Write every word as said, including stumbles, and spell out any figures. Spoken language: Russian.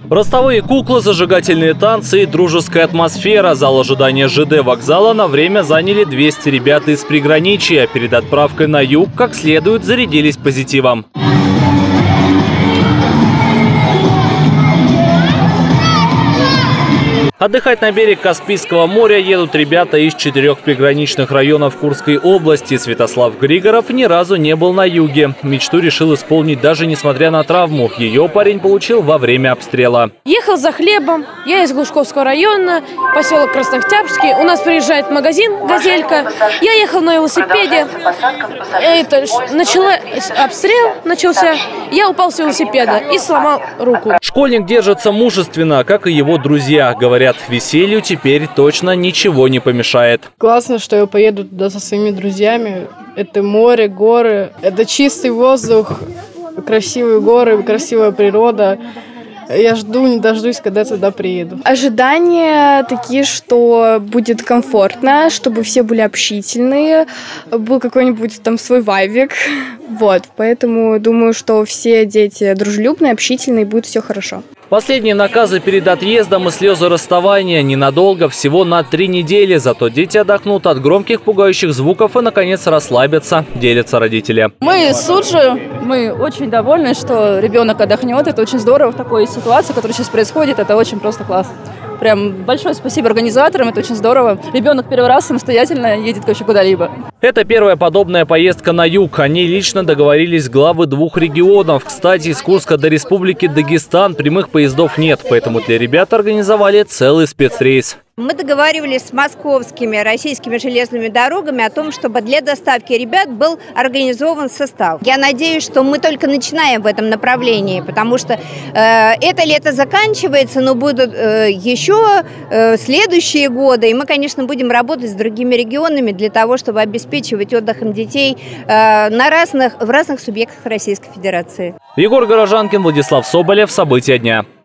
Ростовые куклы, зажигательные танцы и дружеская атмосфера. Зал ожидания ЖД вокзала на время заняли двести ребят из приграничья. Перед отправкой на юг как следует зарядились позитивом. Отдыхать на берег Каспийского моря едут ребята из четырех приграничных районов Курской области. Святослав Григоров ни разу не был на юге. Мечту решил исполнить даже несмотря на травму. Ее парень получил во время обстрела. Ехал за хлебом. Я из Глушковского района, поселок Краснооктябрьский. У нас приезжает магазин «Газелька». Я ехал на велосипеде. Это, начала, обстрел начался. Я упал с велосипеда и сломал руку. Школьник держится мужественно, как и его друзья. Говорят, веселью теперь точно ничего не помешает. Классно, что я поеду туда со своими друзьями. Это море, горы, это чистый воздух, красивые горы, красивая природа. Я жду, не дождусь, когда туда приеду. Ожидания такие, что будет комфортно, чтобы все были общительные, был какой-нибудь там свой вайбик. Вот, поэтому думаю, что все дети дружелюбные, общительные, будет все хорошо. Последние наказы перед отъездом и слезы расставания ненадолго, всего на три недели. Зато дети отдохнут от громких пугающих звуков и, наконец, расслабятся, делятся родители. Мы с Суджи, мы очень довольны, что ребенок отдохнет. Это очень здорово в такой ситуации, которая сейчас происходит. Это очень просто класс. Прям большое спасибо организаторам, это очень здорово. Ребенок первый раз самостоятельно едет вообще куда-либо. Это первая подобная поездка на юг. Они лично договорились главы двух регионов. Кстати, из Курска до Республики Дагестан прямых поездов нет, поэтому для ребят организовали целый спецрейс. Мы договаривались с московскими российскими железными дорогами о том, чтобы для доставки ребят был организован состав. Я надеюсь, что мы только начинаем в этом направлении, потому что э, это лето заканчивается, но будут э, еще э, следующие годы. И мы, конечно, будем работать с другими регионами для того, чтобы обеспечивать отдыхом детей э, на разных, в разных субъектах Российской Федерации. Егор Горожанкин, Владислав Соболев. События дня.